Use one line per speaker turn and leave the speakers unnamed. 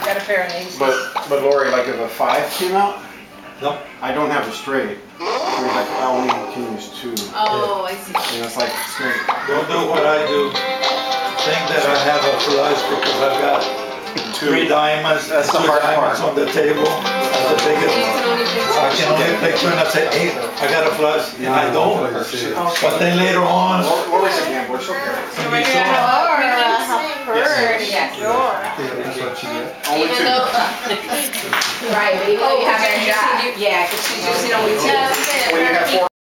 got a pair of names.
But Lori, like if a 5 came out,
no,
I don't have a straight. Like I only can use 2.
Oh, I see.
And it's like straight.
don't do what I do. Think that I have a flush because I've got 3 diamonds.
That's the
2
hard
diamonds
part.
on the table. That's the biggest
You
one.
can only pick
I can only play 2 and I say, hey, I got a flush, and I don't. But then later on,
Lori's a gambler, she'll get it.
when we saw,
Yeah, sure.
That's what she did.
Only
Even
2.
though, right, but even though you have your job. Yeah, because she's usually only 2.
When you have 4